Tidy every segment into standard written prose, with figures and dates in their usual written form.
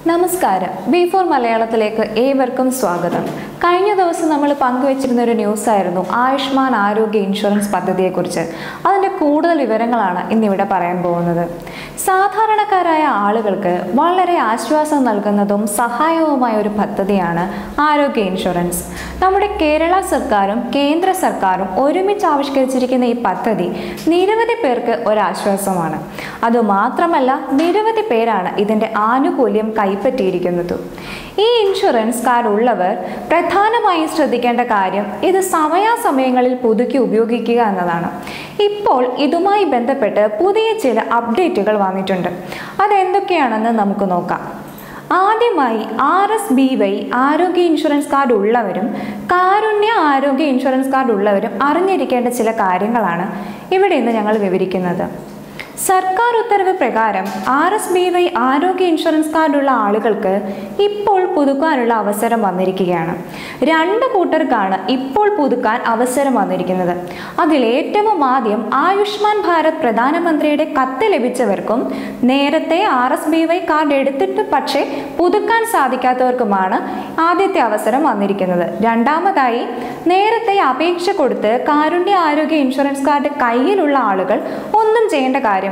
നമസ്കാരം. B4 മലയാളത്തിലേക്ക് ഏവർക്കും സ്വാഗതം. കഴിഞ്ഞ ദിവസം നമ്മൾ പങ്കുവച്ചിരുന്ന ഒരു ന്യൂസ് ആയിരുന്നു ആയുഷ്മാൻ ആരോഗ്യ ഇൻഷുറൻസ് പദ്ധതിയെക്കുറിച്ച്. അതിൻ്റെ കൂടുതൽ വിവരങ്ങളാണ് ഇന്നിവിടെ പറയാൻ പോകുന്നത്. സാധാരണക്കാരായ ആളുകൾക്ക് വളരെ ആശ്വാസം നൽകുന്നതും സഹായവുമായ ഒരു പദ്ധതിയാണ് ആരോഗ്യ ഇൻഷുറൻസ്. നമ്മുടെ കേരള സർക്കാരും കേന്ദ്ര സർക്കാരും ഒരുമിച്ച് ആവിഷ്കരിച്ചിരിക്കുന്ന ഈ പദ്ധതി നിരവധി പേർക്ക് ഒരാശ്വാസമാണ്. അതുമാത്രമല്ല, നിരവധി പേരാണ് ഇതിൻ്റെ ആനുകൂല്യം കൈപ്പറ്റിയിരിക്കുന്നത്. ഈ ഇൻഷുറൻസ് കാർഡ് ഉള്ളവർ പ്രധാനമായും ശ്രദ്ധിക്കേണ്ട കാര്യം ഇത് സമയാസമയങ്ങളിൽ പുതുക്കി ഉപയോഗിക്കുക എന്നതാണ്. ഇപ്പോൾ ഇതുമായി ബന്ധപ്പെട്ട് പുതിയ ചില അപ്ഡേറ്റുകൾ വന്നിട്ടുണ്ട്. അതെന്തൊക്കെയാണെന്ന് നമുക്ക് നോക്കാം. ആദ്യമായി RSBY ആരോഗ്യ ഇൻഷുറൻസ് കാർഡ് ഉള്ളവരും കാരുണ്യ ആരോഗ്യ ഇൻഷുറൻസ് കാർഡ് ഉള്ളവരും അറിഞ്ഞിരിക്കേണ്ട ചില കാര്യങ്ങളാണ് ഇവിടെ ഇന്ന് ഞങ്ങൾ വിവരിക്കുന്നത്. സർക്കാർ ഉത്തരവ് പ്രകാരം RSBY ആരോഗ്യ ഇൻഷുറൻസ് കാർഡുള്ള ആളുകൾക്ക് ഇപ്പോൾ പുതുക്കാനുള്ള അവസരം വന്നിരിക്കുകയാണ്. രണ്ട് കൂട്ടർക്കാണ് ഇപ്പോൾ പുതുക്കാൻ അവസരം വന്നിരിക്കുന്നത്. അതിലേറ്റവും ആദ്യം ആയുഷ്മാൻ ഭാരത് പ്രധാനമന്ത്രിയുടെ കത്ത് ലഭിച്ചവർക്കും നേരത്തെ RSBY കാർഡ് എടുത്തിട്ട് പക്ഷേ പുതുക്കാൻ സാധിക്കാത്തവർക്കുമാണ് ആദ്യത്തെ അവസരം വന്നിരിക്കുന്നത്. രണ്ടാമതായി, നേരത്തെ അപേക്ഷ കൊടുത്ത് കാരുണ്യ ആരോഗ്യ ഇൻഷുറൻസ് കാർഡ് കയ്യിലുള്ള ആളുകൾ ഒന്നും ചെയ്യേണ്ട കാര്യമില്ല.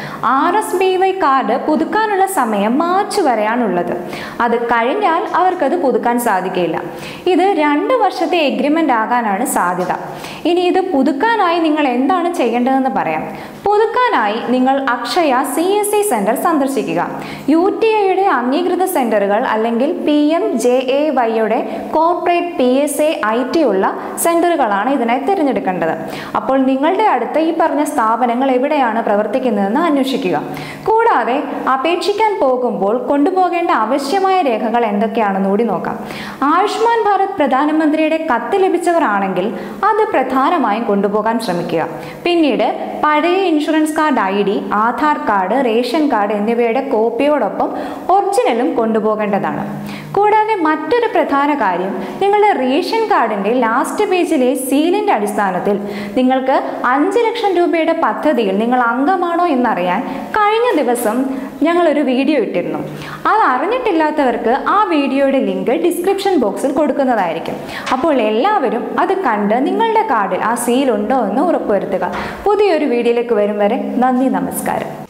RSBY കാർഡ് പുതുക്കാനുള്ള സമയം മാർച്ച് വരെയാണുള്ളത്. അത് കഴിഞ്ഞാൽ അവർക്കത് പുതുക്കാൻ സാധിക്കില്ല. ഇത് 2 വർഷത്തെ എഗ്രിമെൻ്റ് ആകാനാണ് സാധ്യത. ഇനി ഇത് പുതുക്കാനായി നിങ്ങൾ എന്താണ് ചെയ്യേണ്ടതെന്ന് പറയാം. പുതുക്കാനായി നിങ്ങൾ അക്ഷയ CSC സെൻറ്റർ സന്ദർശിക്കുക. UTIയുടെ അംഗീകൃത സെൻറ്ററുകൾ അല്ലെങ്കിൽ PMJAYയുടെ കോർപ്പറേറ്റ് PSA IT ഉള്ള സെൻറ്ററുകളാണ് ഇതിനായി തിരഞ്ഞെടുക്കേണ്ടത്. അപ്പോൾ നിങ്ങളുടെ അടുത്ത് ഈ പറഞ്ഞ സ്ഥാപനങ്ങൾ എവിടെയാണ് പ്രവർത്തിക്കുന്നതെന്ന് അന്വേഷിക്കുക. കൂടാതെ അപേക്ഷിക്കാൻ പോകുമ്പോൾ കൊണ്ടുപോകേണ്ട ആവശ്യമായ രേഖകൾ എന്തൊക്കെയാണെന്ന് കൂടി നോക്കാം. ആയുഷ്മാൻ ഭാരത് പ്രധാനമന്ത്രിയുടെ കത്ത് ലഭിച്ചവരാണെങ്കിൽ അത് പ്രധാനമായും കൊണ്ടുപോകാൻ ശ്രമിക്കുക. പിന്നീട് പഴയ insurance card ID, Aadhaar card, ration card എന്നിവയുടെ കോപ്പിയോടൊപ്പം ഒറിജിനലും കൊണ്ടുപോകേണ്ടതാണ്. കൂടാതെ മറ്റൊരു പ്രധാന കാര്യം, നിങ്ങളുടെ റേഷൻ കാർഡിൻ്റെ ലാസ്റ്റ് പേജിലെ സീലിൻ്റെ അടിസ്ഥാനത്തിൽ നിങ്ങൾക്ക് 5 ലക്ഷം രൂപയുടെ പദ്ധതിയിൽ നിങ്ങൾ അംഗമാണോ എന്നറിയാൻ കഴിഞ്ഞ ദിവസം ഞങ്ങളൊരു വീഡിയോ ഇട്ടിരുന്നു. അത് അറിഞ്ഞിട്ടില്ലാത്തവർക്ക് ആ വീഡിയോയുടെ ലിങ്ക് ഡിസ്ക്രിപ്ഷൻ ബോക്സിൽ കൊടുക്കുന്നതായിരിക്കും. അപ്പോൾ എല്ലാവരും അത് കണ്ട് നിങ്ങളുടെ കാർഡിൽ ആ സീൽ ഉണ്ടോ എന്ന് ഉറപ്പുവരുത്തുക. പുതിയൊരു വീഡിയോയിലേക്ക് വരും വരെ നന്ദി, നമസ്കാരം.